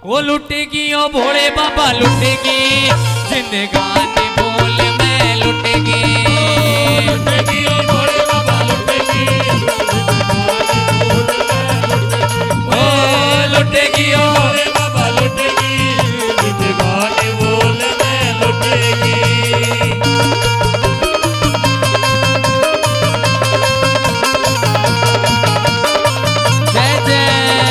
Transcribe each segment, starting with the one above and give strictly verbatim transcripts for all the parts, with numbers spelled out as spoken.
वो लुटेगी ओ भोले बाबा लुटेगी, जिंदगानी बोल मैं लुटेगी। लुटेगी ओ भोले बाबा लुटेगी, ओ लुटेगी ओ भोले बाबा लुटेगी, जिंदगानी बोल मैं लुटेगी। जय जय।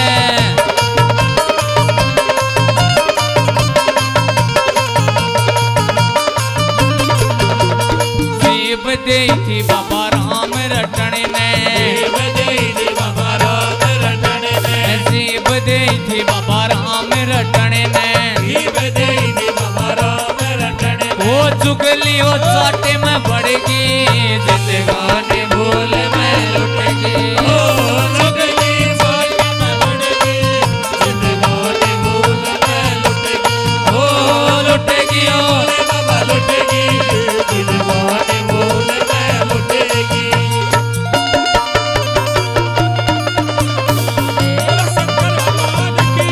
जीव दे थी बाबा राम रटने ने, जीव दे थी बाबा राम रटने ने, जीव दे थी बाबा राम रटने ने, जीव दे थी बाबा राम रटने ने। वो चुगली ओ चाटे में बढ़ेगी, जिंदगानी भूल मैं लुटेगी। ओ चुगली चाट में बढ़ेगी, जिंदगानी भूल मैं लुटेगी। ओ लुटेगी ओ भोले बाबा लुटेगी, जिंदगानी भूल मैं लुटेगी। शंकर भगवान की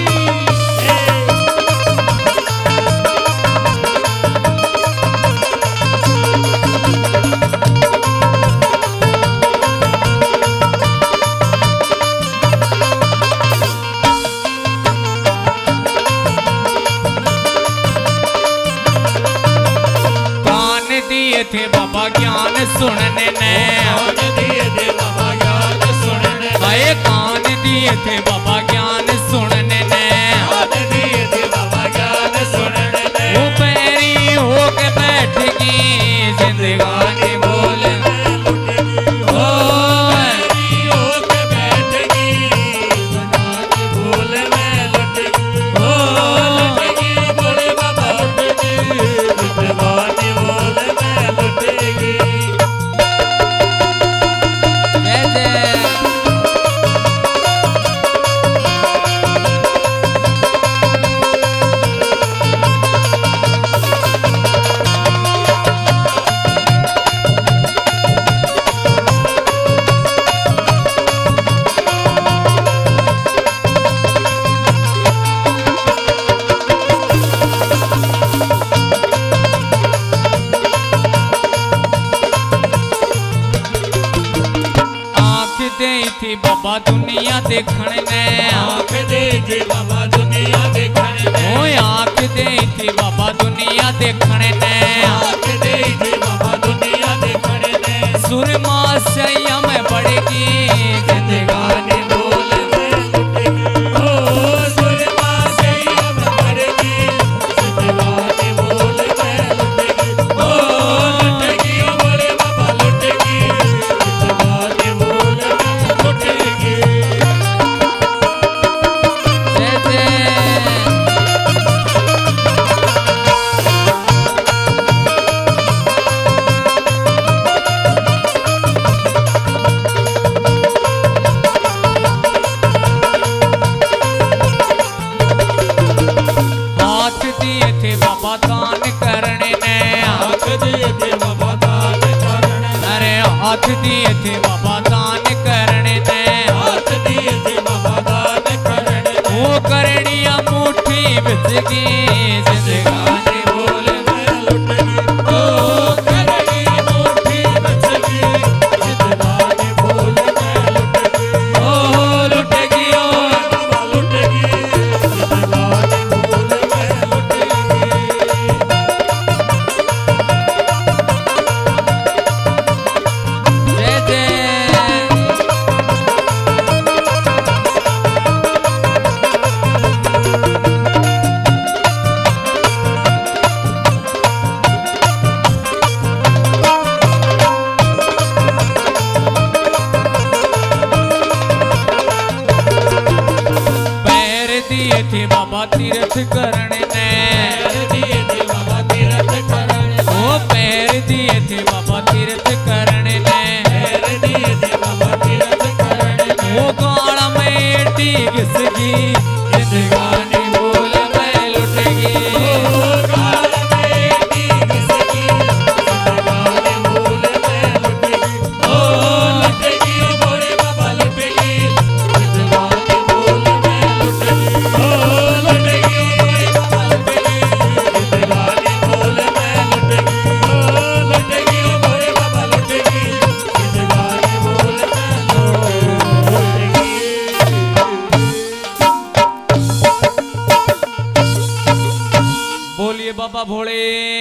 कान दिए थे बाबा ज्ञान सुनने ने, कान दिए थे बाबा ज्ञान सुनने ने, आए कान दिए थे बाबा ज्ञान सुनने ने, कान दिए थे बाबा ज्ञान सुनने ने। वो पैरी होके बैठेगी, जिंदगानी बोल ओ पैरी होके बैठेगी, जिंदगानी भूल मैं लुटेगी। ओ लुटेगी भोले बाबा लुटेगी, जिंदगानी भूल मैं लुटेगी। जय जय। आँख दे थी बाबा दुनिया देखने ने, आँख दे थी बाबा दुनिया देखने ने, ओ आँख दे थी बाबा दुनिया देखने ने, आँख दे थी बाबा दुनिया देखने ने। सुरमा सैया में बढ़ेगी, जिंदगानी भूल मैं लुटेगी। ओ सुरमा सैया में बढ़ेगी, जिंदगानी भूल मैं लुटेगी। ओ लुटेगी ओ भोले बाबा लुटेगी, जिंदगानी भूल मैं लुटेगी। जय जय। हाथ दिए थे बाबा दान करने ने, आँख दिए थे बाबा दान करने ने, अरे हाथ दिए थे बाबा दान करने ने, हाथ दिए थे बाबा दान करने ने। वो करनिया मुट्ठी बिचगी, जिंदगानी भूल मैं लुटेगी। ओ करनी मुट्ठी बचगी, जिंदगानी भूल मैं लुटेगी। ओ लुटेगी ओ बाबा लुटेगी, जिंदगानी भूल मैं लुटेगी। जय जय। पैर दिए थे बाबा तीर्थ करने ने, पैर दिए थे बाबा तीर्थ करने ने, ओ पैर दिए थे बाबा तीर्थ करने ने, पैर दिए थे बाबा तीर्थ करने ने। वो गाड़ा में टीक सगी, जिंदगानी भूल मैं लुटेगी। ओ काल में टीक सगी, जिंदगानी भूल मैं लुटेगी। ओ लुटेगी ओ भोले बाबा लुटेगी, जिंदगानी भूल मैं लुटेगी। ओ लुटेगी बाबा भोले।